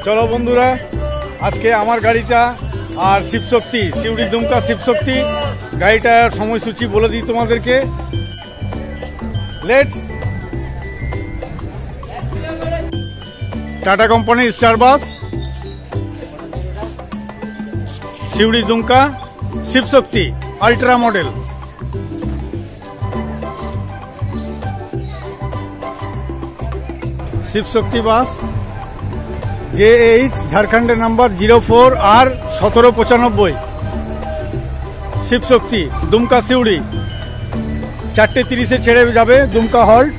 চলো বন্ধুরা, আজকে আমার গাড়িটা আর শিবশক্তি সিউড়ি দুমকা শিবশক্তি গাড়িটার সময়সূচি বলে দিই তোমাদেরকে। লেটস টাটা কোম্পানির star bus Suri Dumka Shivshakti ultra model. Shivshakti bus JH ঝাড়খণ্ডের নাম্বার 04R 1795 শিবশক্তি দুমকা সিউড়ি 4:30 ছেড়ে যাবে দুমকা হল্ট।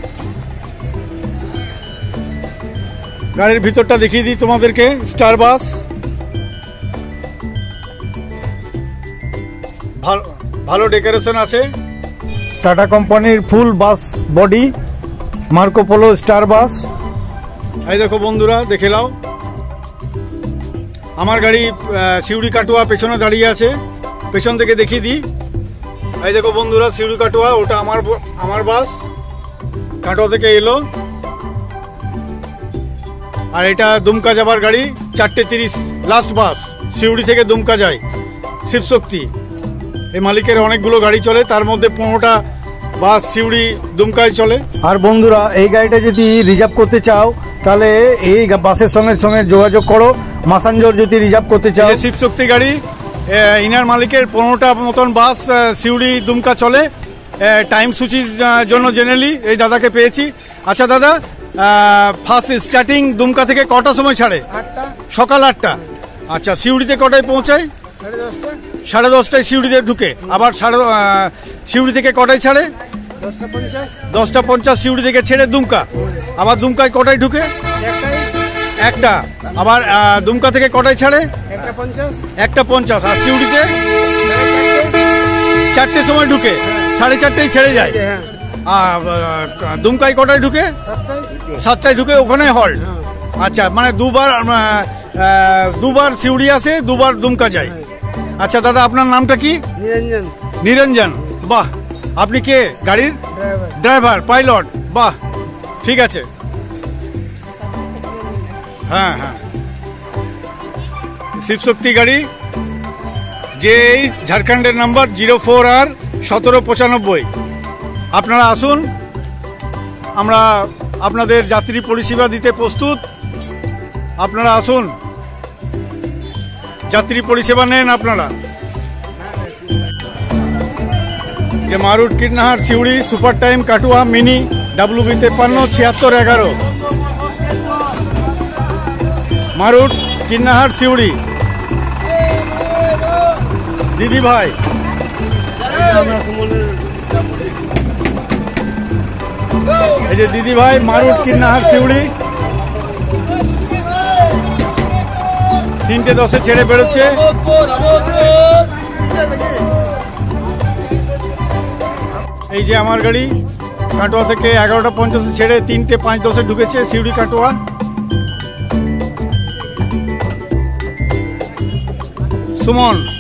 গাড়ির ভিতরটা দেখিয়ে দিই তোমাদেরকে। স্টার বাস ভালো ডেকোরেশন আছে। টাটা কোম্পানির full bus body Marco Polo star bus. এই দেখো বন্ধুরা, দেখে নাও। আমার গাড়ি সিউড়ি কাটুয়া পেছনে দাঁড়িয়ে আছে, পেছন থেকে দেখিয়ে দিই। এই দেখো বন্ধুরা, সিউড়ি কাটুয়া, ওটা আমার বাস কাটোয়া থেকে এলো। আর এটা দুমকা যাবার গাড়ি 4:30 লাস্ট বাস সিউড়ি থেকে দুমকা যায় শিবশক্তি। এই মালিকের অনেকগুলো গাড়ি চলে, তার মধ্যে 15টা বাস সিউড়ি দুমকায় চলে। আর বন্ধুরা, এই গাড়িটা যদি রিজার্ভ করতে চাও তাহলে এই বাসের সঙ্গে যোগাযোগ করো। মাসাঞ্জোর যদি রিজার্ভ করতে চাও। শিবশক্তি গাড়ি ইনার মালিকের 15টা মতন বাস সিউড়ি দুমকা চলে। টাইম সূচির জন্য জেনারেলি এই দাদাকে পেয়েছি। আচ্ছা দাদা, ফার্স্ট স্টার্টিং দুমকা থেকে কটার সময় ছাড়ে? সকাল 8টা। আচ্ছা, সিউড়িতে কটায় পৌঁছায়? 10:30টায় সিউড়িতে ঢুকে। আবার সিউড়ি থেকে কটায় ছাড়ে? 10:50 সিউড়ি থেকে ছেড়ে দুমকা। আবার দুমকায় কটায় ঢুকে? 1টা। আবার দুমকা থেকে কটায় ছাড়ে? 1:50। আর সিউড়িতে 4টের সময় ঢুকে, 4:30টায় ছেড়ে যায়। দুমকায় কটায় ঢুকে? 7টায় ঢুকে, ওখানে হল্ট। আচ্ছা, মানে দুবার সিউড়ি আসে, দুবার দুমকা যায়। আচ্ছা দাদা, আপনার নামটা কি? নিরঞ্জন। বাহ, আপনি কে? গাড়ির ড্রাইভার, পাইলট? বাহ, ঠিক আছে। হ্যাঁ, শিবশক্তি গাড়ি JH ঝাড়খণ্ডের নাম্বার 04R 1795। আপনারা আসুন, আমরা আপনাদের যাত্রী পরিষেবা দিতে প্রস্তুত। আপনারা আসুন, যাত্রী পরিষেবা নেন আপনারা। যে Marut Kinnahar Suri super time Katwa mini WB 537611 Marut Kinnahar Suri. দিদি ভাই, এই যে দিদি ভাই, মারুট কিন্নাহার সিউড়ি 3:10 ছেড়ে বেরোচ্ছে। এই যে আমার গাড়ি কাটোয়া থেকে 11:50 ছেড়ে 3:05 ঢুকেছে সিউড়ি কাটোয়া। সুমন।